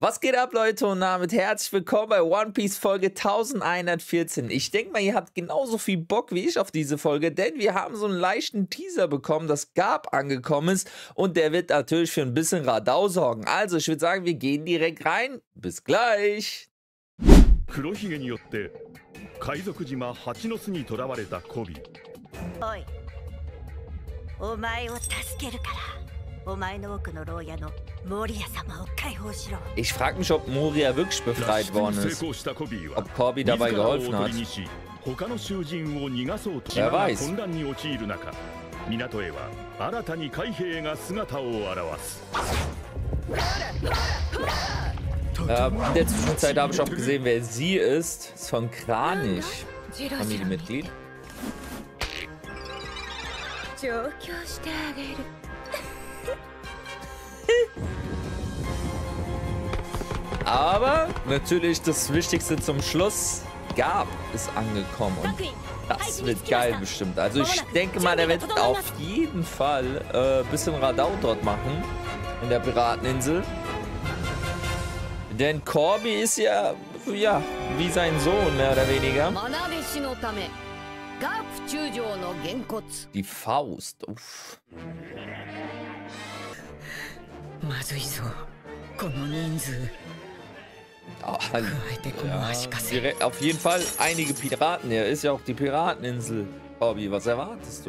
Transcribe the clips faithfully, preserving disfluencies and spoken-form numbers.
Was geht ab, Leute, und damit herzlich willkommen bei One Piece Folge elfhundertvierzehn. Ich denke mal, ihr habt genauso viel Bock wie ich auf diese Folge, denn wir haben so einen leichten Teaser bekommen, dass Garp angekommen ist und der wird natürlich für ein bisschen Radau sorgen. Also, ich würde sagen, wir gehen direkt rein. Bis gleich. 黒ひげによって海賊島八の巣に囚われたコビ。 おい、お前を助けるから、お前の奥の牢屋のモリア様を解放しろ。 Ich frage mich, ob Moria wirklich befreit worden ist. Ob Corby dabei geholfen hat. Wer weiß. 港へは新たに海兵が姿を現す。 Äh, in der Zwischenzeit habe ich auch gesehen, wer sie ist. Ist von Kranich. Familienmitglied. Aber natürlich das Wichtigste zum Schluss. Garp ist angekommen. Und das wird geil bestimmt. Also ich denke mal, der wird auf jeden Fall ein äh, bisschen Radau dort machen. In der Pirateninsel. Denn Corby ist ja, ja, wie sein Sohn, mehr oder weniger. Die Faust. Uff. Oh, ja, direkt, auf jeden Fall einige Piraten. Er ist ja auch die Pirateninsel. Corby, was erwartest du?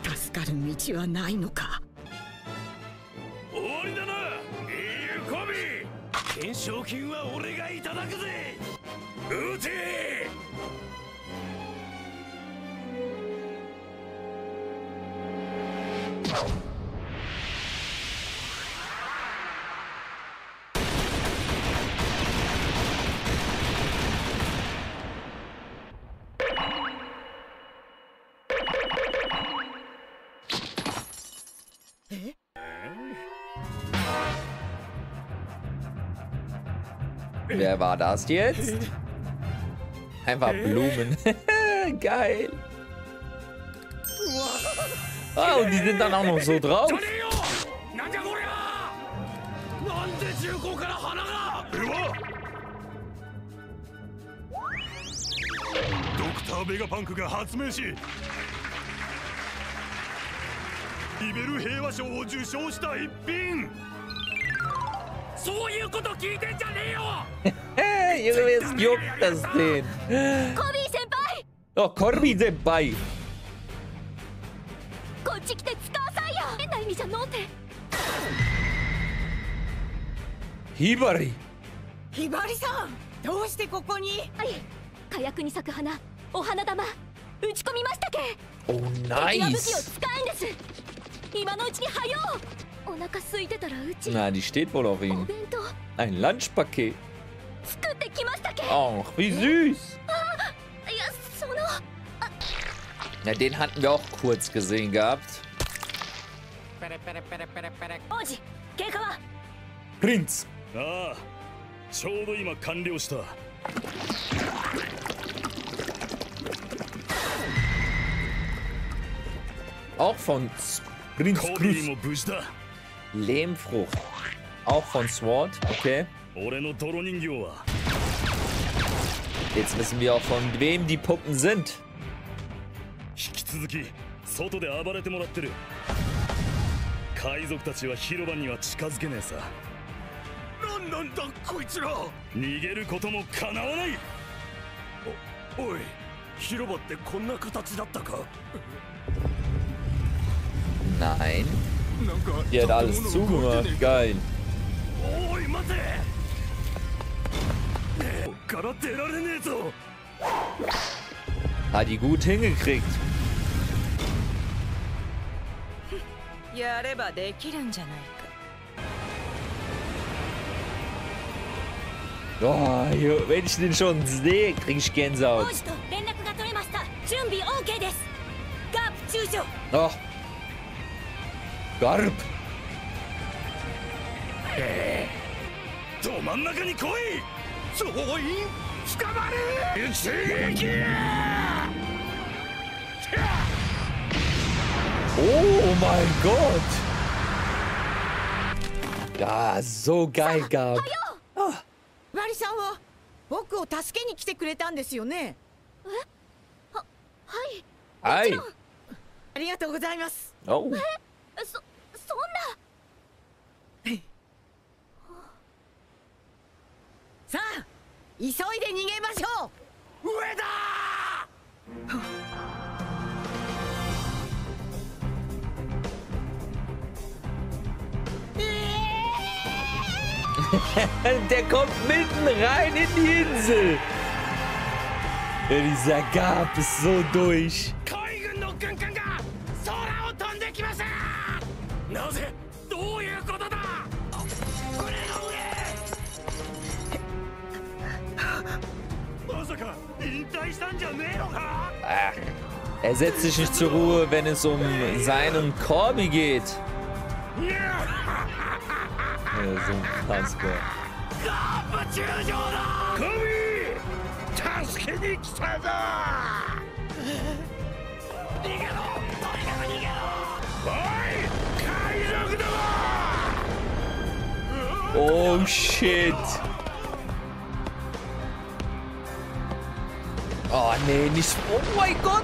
Wer war das jetzt? Einfach Blumen. Geil. Oh, und die sind dann auch noch so drauf. Doktor Vegapunk が発明し、リベル平和賞を受賞した一品。 そういうこと聞いてんじゃねえよ。 Junge, jetzt juckt das den. Corby Senpai! Oh, Corby Senpai. こっち来て使わさいよ。変な意味じゃのうて。 ヒバリ。 ヒバリさん、どうしてここに？はい、火薬に咲く花、お花玉、打ち込みましたけ。 Oh, nice. 武器を使うんです。今のうちにはよう。 Na, die steht wohl auf ihn. Ein Lunchpaket. Ach, wie süß. Ja, den hatten wir auch kurz gesehen gehabt. Prinz. Auch von Prinz Cruz. Lehmfrucht. Auch von Sword, okay. Jetzt wissen wir auch, von wem die Puppen sind. Nein. Die hat alles zugemacht. Geil. Hat die gut hingekriegt. Oh, wenn ich den schon sehe, krieg ich Gänsehaut. Oh. Garp! Oh mein Gott! Ja, so geil, Garp. Oh. かりさんは僕を助けに来てくれたんですよね。 え？は、 はい。 はい。 ありがとうございます。 Oh. え、そ、そんな。 さあ、急いで逃げましょう。 上だーDer kommt mitten rein in die Insel. Ja, dieser Gab ist so durch. 海軍の軍艦が空を飛んできました。なぜどういうことだ。船の上まさか引退したんじゃねえのか。 Ach, er setzt sich nicht zur Ruhe, wenn es um seinen Corby geht. Ja, so unfassbar. ガープ中将だ。コビー助けに来たぞ。逃げろとにかく逃げろ。おい海賊ども。 Oh shit. Oh nee, nicht. Oh mein Gott.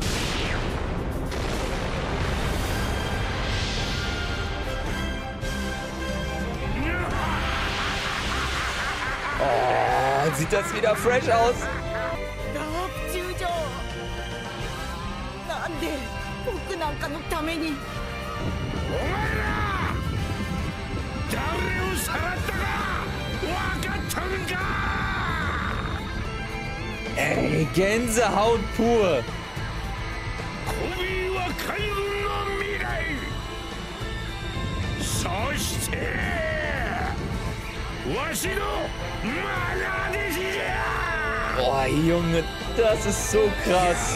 Oh, sieht das wieder fresh aus. ガープ中将、なんで僕なんかのために。 お前ら誰をさらったか分かったんか。 Ey, Gänsehaut pur. コビーは海軍の未来。そしてわしのマナ弟子じゃ。 Boah, Junge, das ist so krass.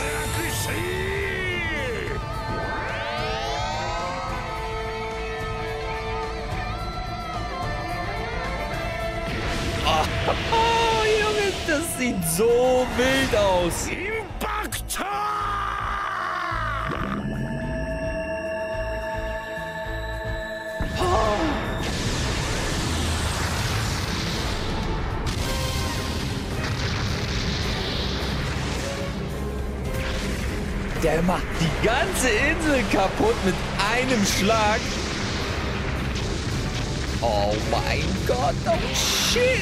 Oh, Junge, das sieht so wild aus. Impact! Der macht die ganze Insel kaputt mit einem Schlag. Oh mein Gott, oh shit.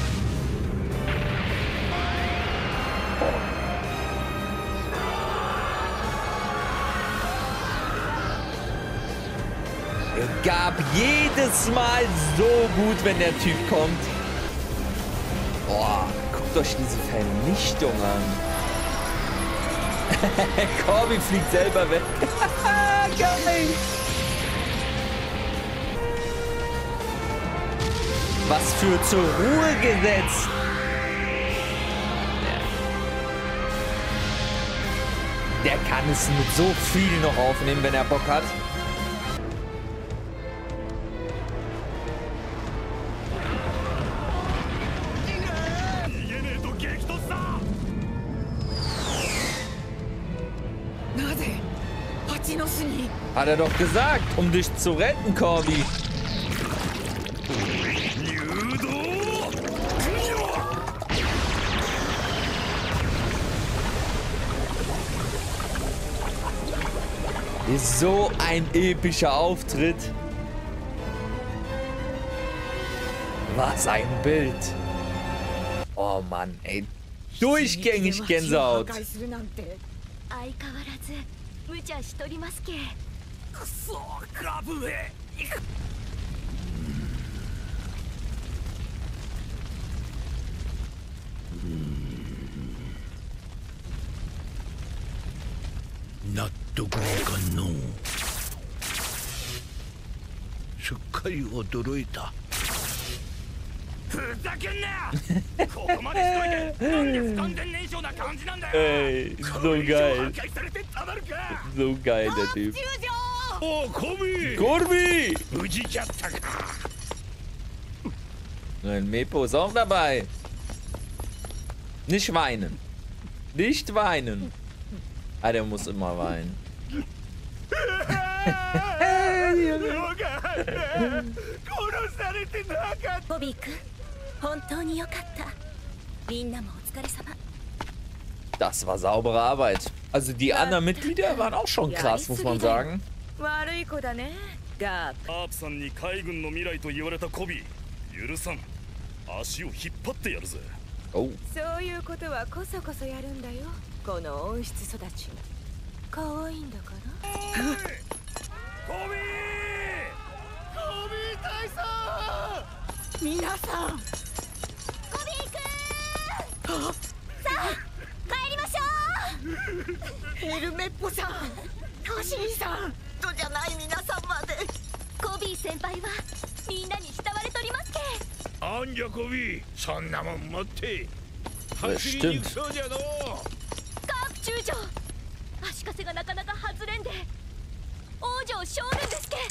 Er gab jedes Mal so gut, wenn der Typ kommt. Boah, guckt euch diese Vernichtung an. Corby fliegt selber weg. Geil. Was für zur Ruhe gesetzt. Der kann es mit so viel noch aufnehmen, wenn er Bock hat. Hat er doch gesagt, um dich zu retten, Corby. Ist so ein epischer Auftritt. Was ein Bild. Oh Mann, ey. Durchgängig Gänsehaut. 無茶しとりますけ。 くそガブめ。納得いかんの。すっかり驚いた。ふざけんな。ここまでしといてなんで不完全燃焼な感じなんだよ。Ey, so geil. So geil, der Typ. Oh, Corby! Corby! Ein Mepo ist auch dabei. Nicht weinen. Nicht weinen. Ah, der muss immer weinen. ボビー君、本当によかった。 みんなもお疲れ様。 Das war saubere Arbeit. Also die anderen Mitglieder waren auch schon krass, muss man sagen. 悪い子だねガープ。 アープさんに海軍の未来と言われたコビー許さん。足を引っ張ってやるぜ。 Oh. そういうことはこそこそやるんだよこの温室育ちが可愛いんだからコビーコビー大佐。 皆さんコビーくん。さあ帰りましょヘルメッポさんトシーさんとじゃない皆さんまで。 う。コビー先輩はみんなに慕われとりますけ。 あんじゃコビー、そんなもん持って走りに行くそうじゃの。 カープ中将、足かせがなかなか外れんで王女少年ですけ。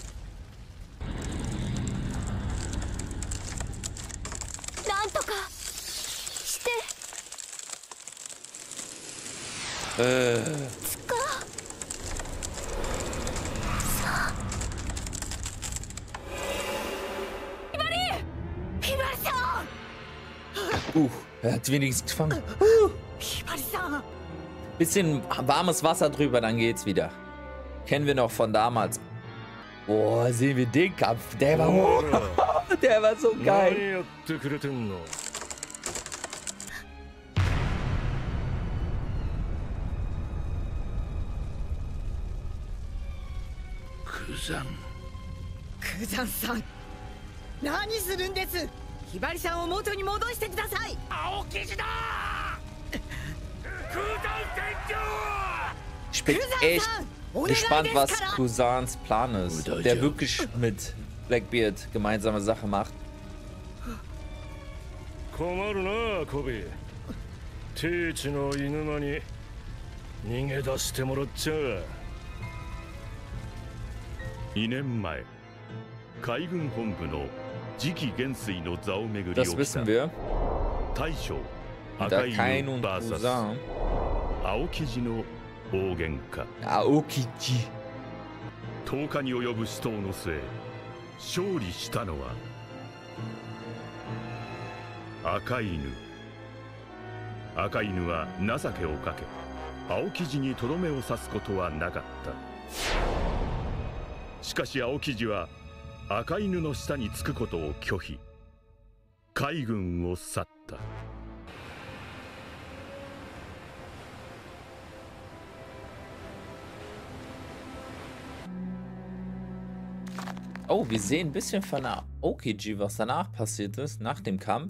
なんとかして Äh. つかさあ。ひばりひばりさん。 Uh, er hat wenigstens gefangen. ひばりさん Bisschen warmes Wasser drüber, dann geht's wieder. Kennen wir noch von damals. Boah, sehen wir den Kampf. Der war, der war so 何 geil. やってくれてんの。クザン。 クザンさん何するんです。ひばりさんを元に戻してください。 青生地だ。クザン船長。 Ich bin echt gespannt, was Cousins Plan ist. Ob der wirklich mit Blackbeard gemeinsame Sache macht. 困るなコビー。ティーチの犬間に逃げ出してもらっちゃう。にねんまえ海軍本部の次期元帥の座を巡り Das 起きた wissen wir. 大将 Da 赤 Kain 犬 und バーサス Cousin. 青生地の大喧嘩。 Aokiji. とおかに及ぶ死闘の末勝利したのは赤犬。赤犬は情けをかけ青生地にとどめを刺すことはなかった。しかし青生地は赤犬の下につくことを拒否、海軍を去った。 Oh, wir sehen ein bisschen von Aokiji, was danach passiert ist, nach dem Kampf.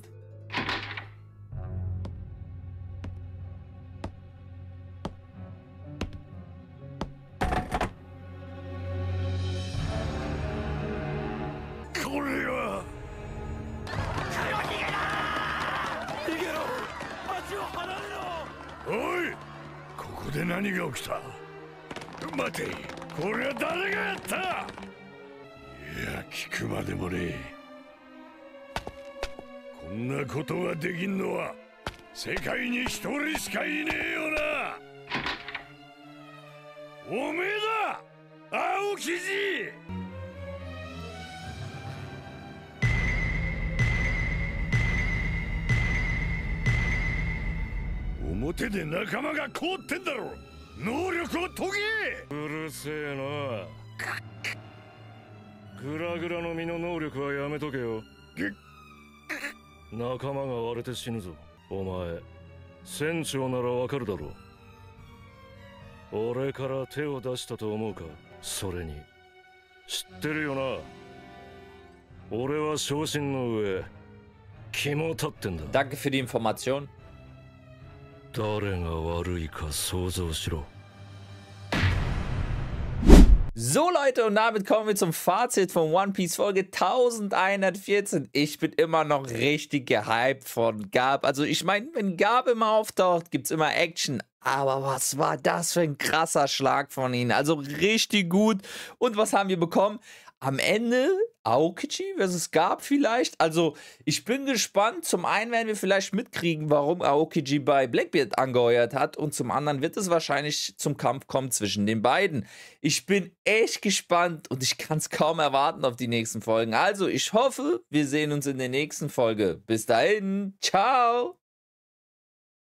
Oi! ここで何が起きた？待て、これは誰がやった？いや、聞くまでもねえ。こんなことができんのは世界に一人しかいねえよな。おめえだ、青生地。 表で仲間が凍ってんだろ。能力を研げ。うるせえな。グラグラの身の能力はやめとけよ。仲間が割れて死ぬぞ。お前船長ならわかるだろう。俺から手を出したと思うか。それに知ってるよな。俺は昇進の上肝立ってんだ。 Danke für die Information. 誰が悪いか想像しろ。 So Leute, und damit kommen wir zum Fazit von One Piece Folge elfhundertvierzehn. Ich bin immer noch richtig gehypt von Garp. Also ich meine, wenn Garp immer auftaucht, gibt es immer Action. Aber was war das für ein krasser Schlag von ihnen? Also richtig gut. Und was haben wir bekommen? Am Ende Aokiji versus Garp vielleicht. Also ich bin gespannt. Zum einen werden wir vielleicht mitkriegen, warum Aokiji bei Blackbeard angeheuert hat. Und zum anderen wird es wahrscheinlich zum Kampf kommen zwischen den beiden. Ich bin echt gespannt und ich kann es kaum erwarten auf die nächsten Folgen. Also ich hoffe, wir sehen uns in der nächsten Folge. Bis dahin. Ciao.